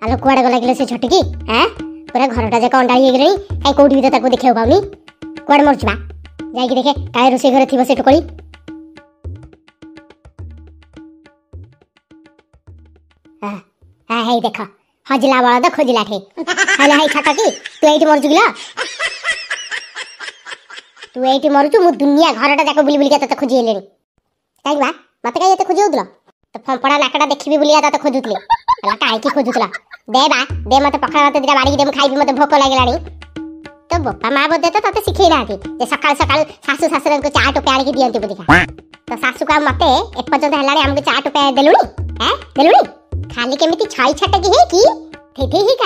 आलो कुआडे गला किलो से छटकी हैं पूरा घरटा जाक अंडाई हे गई काई कोठी भी तो ताको देखियो पाउनी कुआडे मरछबा जाई कि देखे काई रोसे घर थिबो से टकली हां हां हे देखो हजला बळद खोजला ठे हला हे छटकी तू एठी मरजु गिला तू एठी मरजु मु दुनिया घरटा जाक बुली बुली के तते खोजी हेलेनी काई बा मते काई एते खोजी होदला तो फंपड़ा नाकटा देखिबी बुलिया तते खोजुतले हला काई की खोजुतला दे बा दे मते पखड़ा मते दिरा बाड़ी दे मु खाइबी मते भोक लागलानी तो बापा मां बोदे तो तते सिखै नाथि जे सकाळ सकाळ सासू सासरे को चा टोपे आनी के दियंती बुदिका तो सासू का मते ए पर्यंत हलानी हमके चा टोपे देलुनी हैं देलुनी खाली केमिति छाई छाटे की हे की थे ही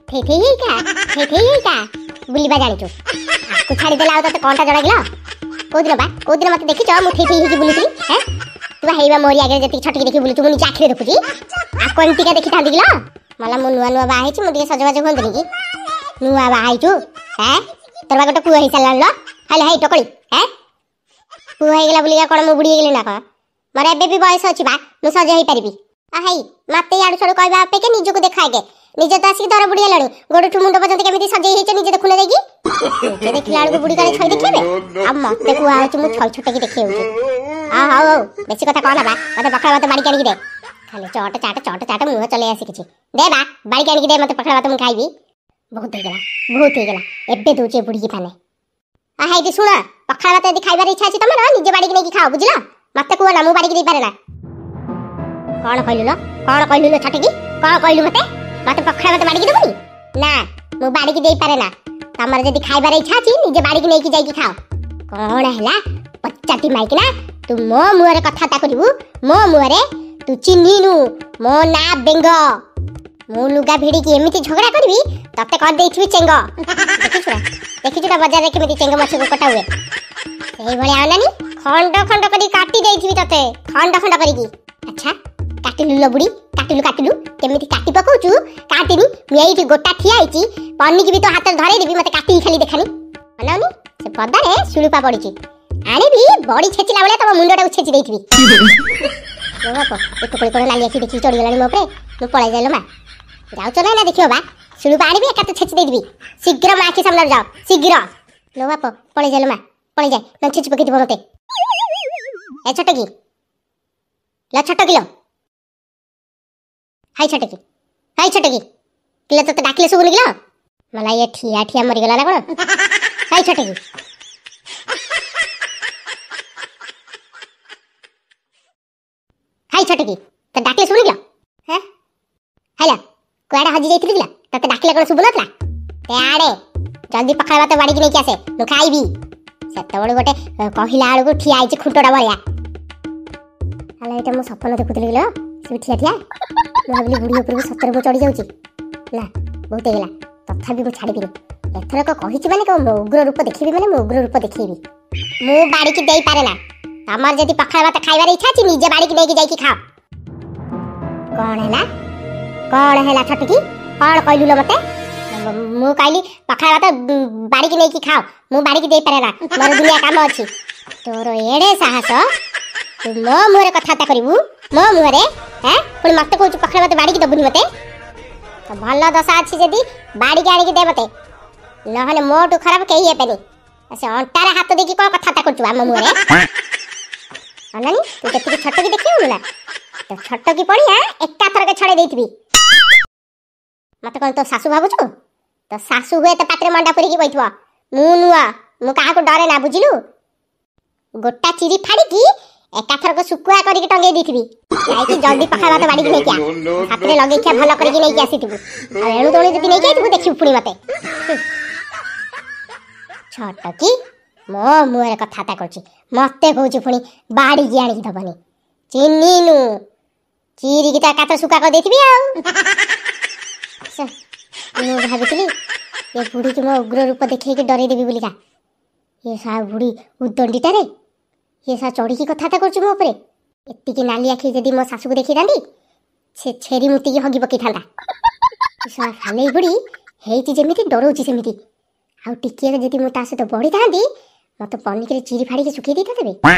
का बुलिबा जानि छु आकु छाडी देला तते कोनटा जडा गिला को दिन मते देखि छ मु थे ही की बुलिती हैं तू हेइबा मोरी आगे जति छटकी देखि बुलु तू मु आखिरे देखुची आ कोनटिका देखि थांदी गिला मला मु नुआ नुआ बाहे छि मु दिके सजबाज होंदनी की नुआ बाहे छु हैं तोरा गोटे पुआ हे साला ल हाले हे टकली हैं पुआ हे गेला बुलिया कोन मु बुडी गेली ना को मरे एबे भी बयस अछि बा मु सज हे परिबी आ हेइ मते याडू छडू कहबा आपे के निजु को देखागे निजे तो आसी दर बुडी हेलानी गोडठु मुंड पर्यंत केमिति सजै हेछ निजे देखुना जाईकी जे देखिला आलू बुडी काले छई देखिबे आ मते कुआ अछि मु छई छटकी देखि होउची आ हाओ बेसी कथा कहला बा मते पखड़ा मते बाड़ी कानी दे खाली चट चाट मुह चले आसी किछि दे बा बाड़ी कानी दे मते पखड़ा मते मु खाइबी बहुत हे गेला एबे दोचे बुडी की थाने आ हाइदी सुना पखड़ा मते यदि खाइबार इच्छा अछि तमरा निजे बाड़ी की नै खाओ बुझला मते कुआ ना मु बाड़ी की दे पारे ना कोन कहलु लो छटकी कोन कहलु मते पखड़ा मते बाड़ी की देबनी ना मु बाड़ी की दे पारे ना तमरा यदि खाइबार इच्छा अछि निजे बाड़ी की नै की जाई की खाओ कोन हैला पच्चाटी माइक ना तू मो मुहरे कथा ता करिवु मो मुहरे तू चिन्हिनु मो ना बेंग मु लुगा भिड़ी की एमिति झगड़ा करबी तते कर देइथिबी चेंग देखि छुरा बाजार रे केमिति चेंग माछ को कटा हुए एई भले आनानी खंड खंड करी काटी देइथिबी तते खंड खंड करी की अच्छा काटिलु लो बुडी काटिलु केमिति काटी पकोचु काटिनी मेइठी गोटा ठिया आइची पन्नी की भी तो हाथ धरे देबी मते काटी खाली देखानी अनाउनी से पदा रे सुलुपा पड़ीची आने भी बॉडी छेचिला वाला तब मुंडटा छेची देइथिबी लो बाप ए टोकरी कोन लाली आखी देखि चढ़ी गलानी मो पे मु पळाई जाइलो मा जाउ चलो ना देखियो बा सुलुपा आनी भी एका तो छेची देइथिबी शीघ्र मा आखी सामने जाओ शीघ्र लो बाप पळाई जाइलो मा पळाई जाय न छेची पकेति मते ए छटकी ला छटकी लो हाय छटकी किले तो डाकिले सुबुन गिला मला ये ठिया मरि गला ना कोन हाय छटकी हाय छटकी तो डाकिले सुबुन गिला हैं हैला कोडा हजी जाइथिली गिला तते डाकिले कोन सुबुन नतला ते आडे जल्दी पखड़ा बात बाड़ी की नै के आसे नु खाइबी सेतबळे गोटे कहिला आळू को ठिया आइछ खुंटोडा बळिया हला एटा मो सपन देखुतली गिला से ठिया भाबली बुढ़ी ऊपर सतर को चढ़ी जाउची ना बहुत हेला तथापि मु छाड़ी बिनी एथर को कहिछि माने को उग्र रूप देखिबी माने मु उग्र रूप देखिबी मु बाड़ी की देई पारे ना हमर जदी पखड़ा भात खाइबार इच्छा छी निजे बाड़ी की नै की जाई की खाओ कोन हैला छटकी कोन कहलु ल मते मु कहली पखड़ा भात बाड़ी की नै की खाओ मु बाड़ी की देई पारे ना मोर दुनिया काम अछि तोर एडे साहस तू मो मुहरे कथा ता करिवु मो मुहरे हैं पुणी मते कहू पखड़ा मते बाड़ी की दबुनी मते तो भल दशा अछि जदी बाड़ी के आनी की दे मते नहले मोटू खराब केही हेपेनी असे अंटारे हाथ देखि को कथा ता करछु हम मुहरे अनानी तू जति छटकी देखियो ना तो छटकी पड़िया एका थर के छड़े देइथिबी मते कोन तो सासू भाबुछु तो सासू हुए तो पात्रे मंडा पुरी की बैठवा मु नुआ मु काहा को डरे ना बुझिलु गोटा चिरी फाड़ी की एकाथर को सुकुआ करी के टंगे दीथिबी काई कि जल्दी पखा भात बाड़ी की नै क्या हाथ रे लगे क्या भलो करी की नै की आसीथिबु आ एणु तोणी जति नै केथिबु देखिबु पुणी मते छटकी मो मुहरे कथा ता करछि मते कहूछि पुणी बाड़ी की आनी की दबनी चिन्नीनु चीरी की ता कातर सुका कर देथिबी आ मु भाबितली ये बुढ़ी के मो उग्र रूप देखै के डरे देबी बोलिका ये सा बुढ़ी उदंडीटा रे ये सा चढ़ी की कथा करछु मो ऊपर एत्ती की नाली आखी जदी मो सासु को देखि दांडी से छेरी मुती की हगी बकी थांदा सा खाली बुढ़ी हेiti जेमिति डरोची सेमिति आ टिकिया जदी मो तासे तो बढी थांदी मते पन्नी के चिरी फाड़ी के सुखी देता देबे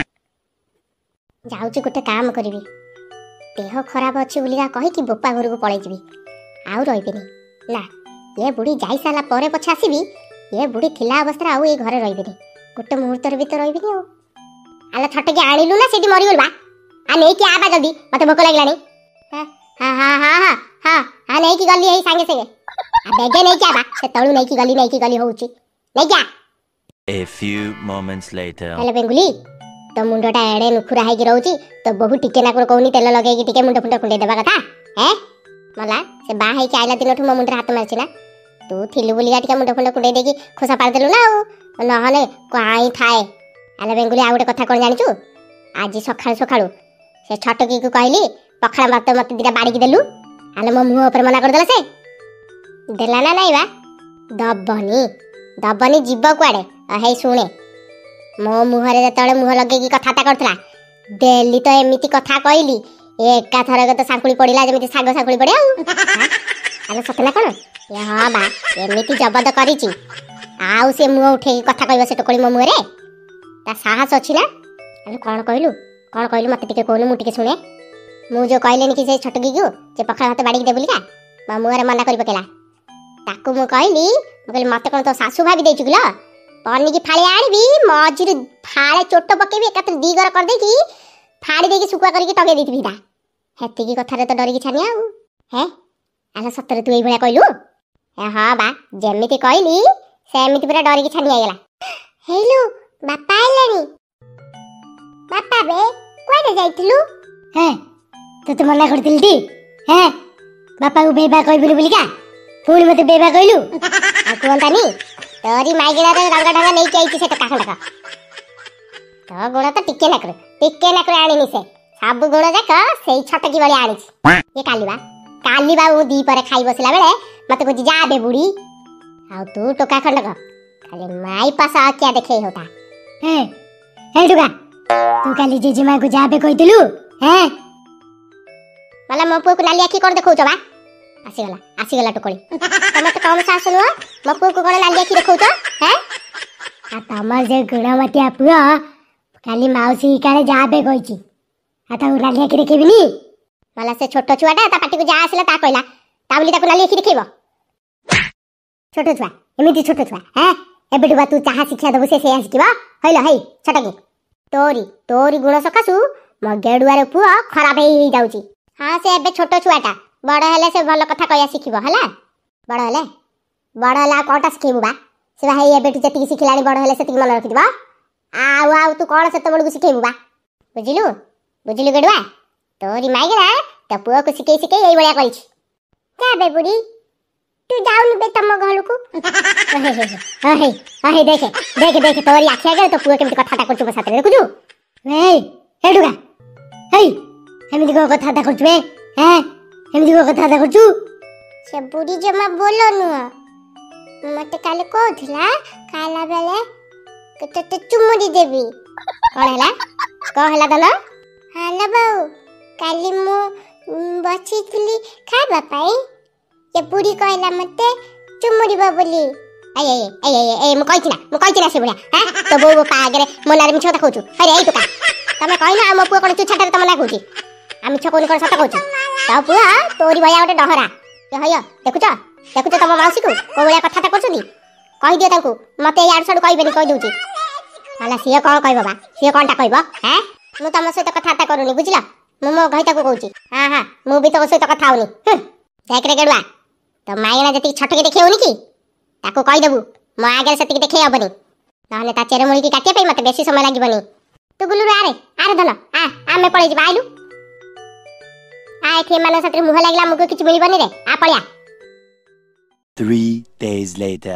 जाउची गोटे काम करबी देह खराब अछि बोलिया कहि कि बोपा घर को पळै जिबी आउ रहिबिनी ना ये बुढ़ी जाई साला परे पछे आसीबी ये बुढ़ी थिला अवस्था आउ ए घरे रहिबिनी गोटे मुहूर्तर भी तो रहिबिनी आला छटके आनिलु ना सेठी मरी गलबा आ नै कि आबा जल्दी मते भोक लागलानी हां हां हां हां हां हां नै कि गल्ली एही संगे संगे आ बेगे नै कि आबा से तळु नै कि गली होउची नै क्या A few moments later. Hello बेंगुली तो मुंडटा एडे नुखुरा है कि रहउची तो बहु टिके ना कोनी तेल लगे कि टिके मुंड फुंड कुंडे देबा कथा हैं मला से बा है कि आइला दिनठु मो मुंडर हाथ मारछि ना तू थिलु बोलिया टिके मुंड फुंड कुंडे देकी खोसा पार देलु ना न हने काई थाए हेलो बेंगुली आ गोटे कथा कोन जानिचू आज सखाळु सखाळु से छटकी को कहली पखळा भात मते दिटा बाड़ी की देलु आले मो मुंह ऊपर मना कर देला से देला ना नहीं बा दबनी जीव कुआडे हे शुणे मो मुहरे जतले मुह लगे की कथाता करथला देली तो एमिति कथा कहली एका थरक तो सांकुली पड़िला जेमिति साग सांकुली पड़े आलो सतना कोन ये हां बा एमिति जबद करिची आउ से मुह उठे कथा कहबो से टोकली मो मुहरे ता साहस अछि ना आलो कोन कहलु मते टिके कोन मु टिके सुने मु जो कहलेनी कि से छटकी को जे पखा हाथ बाड़ी दे बोलिका मा मुहरे मना करि पकेला ताकू मु कहली मते कोन तो सासू भाभी देछु गला पन्नी की फाळे आनिबी मझिर फाळे चोट पकेबी एकात्र दीगर कर दे की फाड़ी दे की सुकुआ करके टगे देती भिदा हेती की कथा रे तो डरी की छानिया हे आला सत्तर तू एई भला कहलु ए हां बा जेमिति कहली सेमिति पूरा डरी की छानिया गेला हेलो बापा आइलानी बापा बे कोइले जाइतलु हे तो मना करतिल ती हे बापा को बेबा कहबिलु बोलिका पुणी मते बेबा कहलु आ कोंतानी तोरी माइगेड़ा रे रंग ढंगा नहीं चाहिए से टका खंडका तो गुण तो टिके नाकर आनी से सब गुण जाक सेई छटकी वाली आनी ये काली बा वो दी पर खाई बसला बेले मते को जा बे बुढ़ी आ तू टका खंडका खाली माई पास आके देखे होता हे टुका तू काली जेजेमा को जा बे कहितलु हे मला मो पुओ को नाली आखी कर देखौ छबा आसीगला टोकली तमे तो कम सास नु मो पुओ को कोन नाली आखी देखौ छ हैं आ तमर जे गुणवतिया पुओ खाली माउसी काले जाबे कहिची आ ता नाली आखी देखेबिनी मला से छोटो छुआटा ता पाटी को जा आसला ता कहला ता बोली ताको नाली आखी देखेबो छोटो छुआ एमिति छोटो छुआ हैं एबेटु बा तू चाहा शिक्षा दबु से आसिकिबा हइलो हई छटकी तोरी गुण सकासु मो गेडुआरे पुओ खराब हेई जाउची हां से एबे छोटो छुआटा बड़ हेले से भल कथा कहया सिखिबो हला बड़ हेला कोटा सिखेबु बा से भाई एबेटु जति सिखिलानी बड़ हेले सेति मन रखिबा आउ तू कोन सेत बड़ को सिखेबु बा बुझिलु गेडुआ तोरी माइगरा त पुओ को सिखे एई बळिया करिछि जा बे बुढ़ी तू जाउनी बे तम घलु को हे देखे तोरी आखि आगे तो पुओ केमति कथाटा करछु बे साथे देखुछु हे डुगा हे एमिति को कथाटा करछु बे हैं एमिति को कथाटा करछु से बुढ़ी जमा बोलो नु मते काले कोथला काला बेले कते चुमुडी देबी कोन हला दला हाला बाऊ काली मु बची थली खाबा पाई ये बुढ़ी कहला मते चुमुडी बोली ए मु कहिछि ना से बुढ़िया हैं तो बो पागरे मोनारे मिछ कथा कहछु अरे ए टका तमे कहना हम पुआ कोन चुछाटा तमे ना कहछि हम मिछ कोन सत कहछु ता पुआ तोरी भया ओटे डहरा हय देखुछ तम माउसी को को बळिया कथाटा करछुनी कहि दियो ताकू मते यार सडु कहबेनी कहि दउची मला सिए कोन कहबो बा सिए कोनटा कहबो हैं मु तम सहित कथाटा करूनी बुझिला मु मो घइता को कहूची हां मु भी तो सहित कथा होनी देख रे गेडुआ तो माइना जति छटके देखे होनी की ताको कहि देबू मो आगे सेति देखे हबनी नहले ता चेरे मुळी की काटिया पई मते बेसी समय लागिबनी तू गुलु रे आरे धन आमे पळै जिबा आइलु आ एखे माने सतरे मुह लागला मुको किछ मिलिबनी रे आ पळिया 3 days later.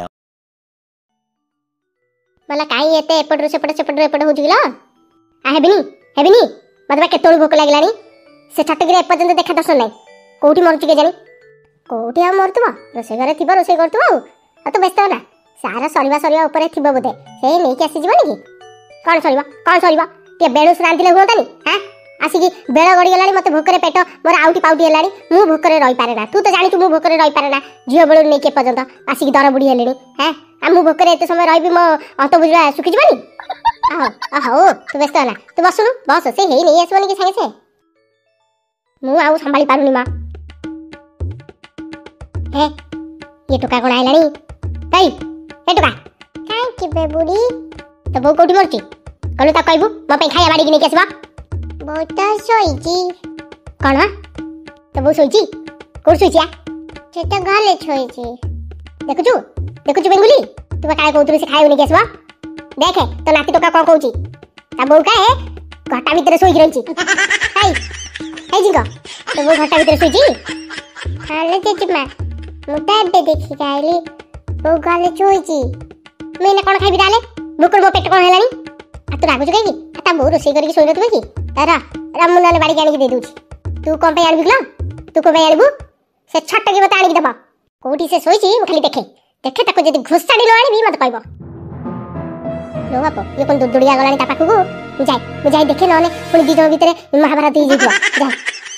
मला काई एते एपडरो सेपड होजु गेला आ हेबिनी मते केतोळ भोक लागलानी से छटगिरे एपर्यंत देखा दर्शन नै कोठी मरचि के जानी कोठी आ मरतबा रोसे घरे थिबा रोसे करतबा आ तो व्यस्त ना सारा सरिवा ऊपर थिबा बोधे से नै के आसी जीवनी की कोन सरिवा ते बेडुस रांदिले होतानी हां आसी की बेड़ गडी गेलानी मते भोकरे पेट मोर आउटी पाउटी हेलानी मु भोकरे रहि पारे ना तू तो जानि तू मु भोकरे रहि पारे ना जियो बेड़ नै के पर्यंत आसी की दर बुढी हेलेनी हां आ मु भोकरे एते समय रहिबी मो अंत बुझला सुखि जीवनी आहो तू व्यस्त ना तू बस से हेई नै आसवनी के संगे से मु आउ संभाली पारुनी मा हे ये टोका कौन आइलानी कई ए टोका काई किबे बुढ़ी तो बो कोठी मरची कहलु ता कहबू मो पे खाया बाड़ी कि नहीं आसबा बो तो सोईची कौन तो बो सोईची कोर सोईची आ से तो घरे छोईची देखुचु देखुचु बेंगुली तू काय कहउतु से खायो नहीं आसबा देखे तो नाती टोका कौन कहउची ता बो काए घटा भीतर सोई रहिची हाय हाय जिंगा तो वो घटा भीतर सोईची हाले जेजमा मुटा बे देखि गाइली वो गाले छोईची मैंने कौन खाइबी डाले मुकुर मो पेट कौन हेलानी आ तू रागुच कहिबी ता बो रोसई करके सोई नतबे की तारा रामुना ने बाड़ी के आनी दे दूची तू कौन पे आनबी गलो तू को पे आनबू से छट के बता आनी दबा कोठी से सोईची वो खाली देखे देखे ताको जदी घुसाडी न आनी मत कहबो लो बाप ये कोन दुदुड़िया गलानी ता पाखु जाय देखे नने पुनी दी जण भीतर महाभारत ही जितो जा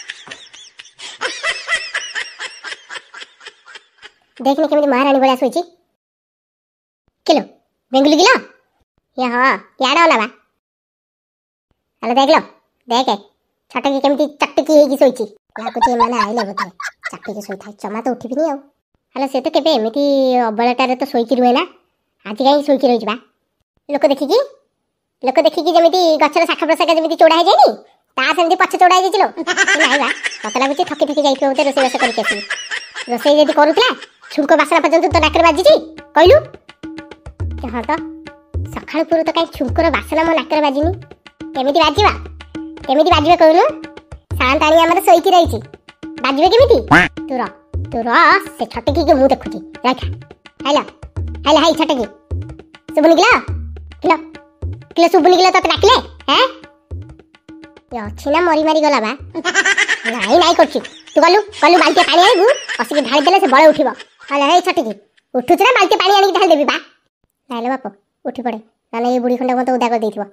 देखने केमिति महारानी बळा सोईची किलो बेंगुली गिलो या हां याडा होला बा अले देख लो देखे छटकी केमिति चटकी हेगी सोईची लागुची माने आइले बोथे चटकी सोई थाई चमा तो उठी भी नहीं आउ हला से तो केबे एमिति अबळटारे तो सोईकी रुहे ना आज काई सोईकी रही बा लोक देखिकी जमिति गछर शाखा प्रशाखा जमिति चोड़ा हे जानी ता सेमति पछ चोड़ा हे जिलो नाही बा पता लागुची थकी जाइतो बोते रोसई बास करके आसी रोसई जदी करूतला छुंको बासना पर्यंत तो नाकर बाजीची कहलु हां तो सखाळ पुरु तो काई छुंकोर बासना मो नाकर बाजीनी केमिति बाजीबा कहलु शांताणी हमर सोईकी रहिची बाजीबे केमिति तू र से छटकी के मुंह देखुची रखा हेला हाय छटकी सुबुनी किलो सुबुनी किलो तो डाकले हैं ये अछि ना मरी गला बा नाही करछि तू गलु बाल्टी पानी आइबू असि ढाଳି देले से बळे उठिबो हला हे छटकी उठुछ ना बाल्टी पानी आनी ढाल देबी बा नाले बाप उठी पड़े नाले ये बुढ़ी खंडा मत उदा कर देथिबो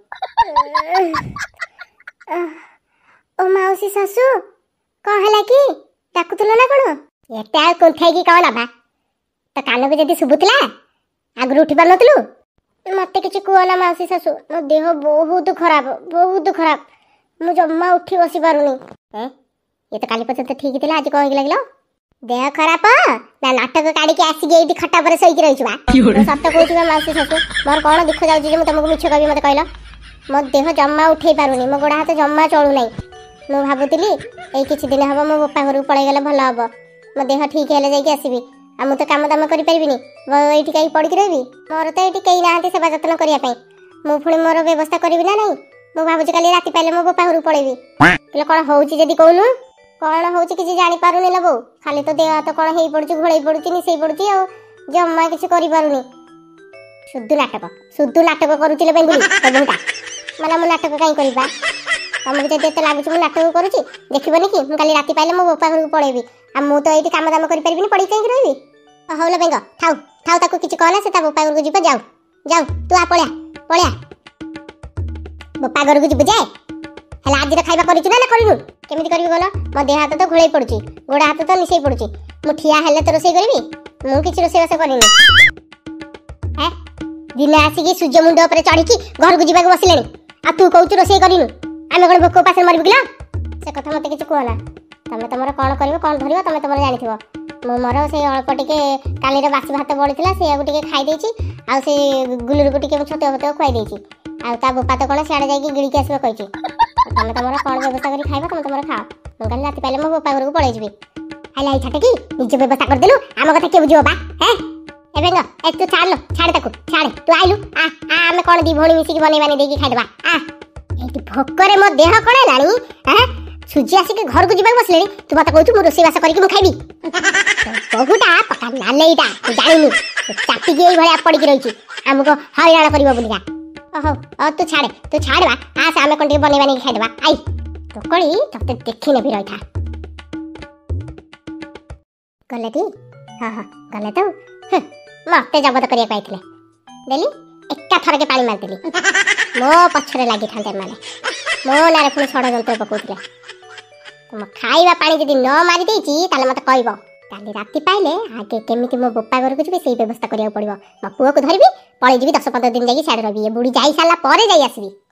ओ माउसी सासू कहला कि डाकुतलो ना कोन एटा कोथाई की कहला बा त कान को जदी सुबुतला आगु उठी पार नतलु मते किछि कुआना माउसी सासू मो देह बहुत खराब मु जम्मा उठी बसी पारुनी ये तो काली पछत ठीक थिला आज कहि लागलो देह खराब ना नाटक काडी के आसी गेई खट्टा पर सही रही छुआ सत्य कहू माउसी सासू मोर कोन दुख जाउची जे मु तुमको मिछ कहबी मते कहलो मो देह जम्मा उठे पारुनी मो गोड़ा हाथ जम्मा चलु नै मु भाबुतिली ए किछि दिन हबो मो बापा घर पळै गेले भलो हबो मो देह ठीक हेले जाई के आसीबी आ मु तो काम दाम करि परिबिनी एठी काई पड़ी के रहबी मोर तो एठी केई नाहंती सेवा जतन करिया पई मु फुणी मोर व्यवस्था करबी ना नहीं मु भाबुची काली राती पाइले मो बापा घर पळैबी ले कोन होउची जदी कहनु कोन होउची किछि जानि पारुनी लबो खाली तो देह तो कोन हेई पड़ुची घोळै पड़ुची नि सेई पड़ुची आ जम्मा किछि करि पारुनी शुद्ध नाटक करूची ले बेंगुली तो बहुटा मला मु नाटक काई करबा हमके जदी तो लागुची मु नाटक करूची देखिबनी कि मु काली राती पाइले मो बापा घर पळैबी आ मु तो एठी काम दाम करि परिबिनी पड़ी काई रहबी हौला बेंग थाउ ताको किछि कहला से ता बापा घर को जिबा जाऊ तू आ पळ्या बापा घर को जिबु जाए हला आज रे खाइबा करिछु ना करिनु केमिति करबी बोलो मो देह हाथ तो घोळै पड़ुची गोड़ा हाथ तो निसै पड़ुची मु ठिया हेले तो रोसई करबी मु किछि रोसई वास करिनु हैं दिन आसी के सूर्य मुंड ऊपर चढ़ी की घर को जिबा को बसिलेनी आ तू कहू रोसई करिनु आमे कोन भोक पास मरबी गला से कथा मते किछि कहला तमे तमरा कोन करबो कोन धरिबो तमे तमरा जानिथिबो मो मर से अल्प टिके काली रे बासी भात बळिथिला से आगु टिके खाइ देछि आ से गुलुर को टिके छते होते खुआई देछि आ ता बापा तो कोन सियाडे जाई गिळी के आसबो कहिछि तमे तमरा कोन व्यवस्था करी खाइबो तमे तमरा खाओ मु काली राती पाइले मो बापा घर को पळै जिबी आइला आई छटकी निजे व्यवस्था कर देलु आम कथा के बुझिबो बा हैं एबे न ए तू छाड़ ताकू छाड़ तू आइलु आ आमे कोन दी भोणी मिसी के बनै बानी देकी खाइ देबा आ एटी भोकरे मो देह कोन लानी हैं सुजी आसी के घर को जिबा बसलेनी तू मत कहू मु रोसई वास करी के मु खाइबी बहुटा पका नालेइटा तू जानिनु चापी गेई भलिया पड़ी के रहिची हमको हरियाणा करिवो बुलिया ओहो तू छाड़ बा आ से आमे कोन बनै बानी खाइ देबा आई टोकड़ी तते देखि ने भी रहिथा गलती हां गले तो मते जबत करिया पाइथिले देली एका थर के पानी मारतिली मो पछरे लागि थांते माने मो नारे पुनी छड़ जंत्र पकोतिले तुम खाइबा पानी जदी न मारी देछि ताले मते कहइबो काली राती पाइले आगे केमिति मो बापा घर को जिबे सेही व्यवस्था करिया पड़िबो मो पुओ को धरबी पळै जिबी 10-15 दिन जागी साडे रबी ए बुढी जाई साला परे जाई आसबी।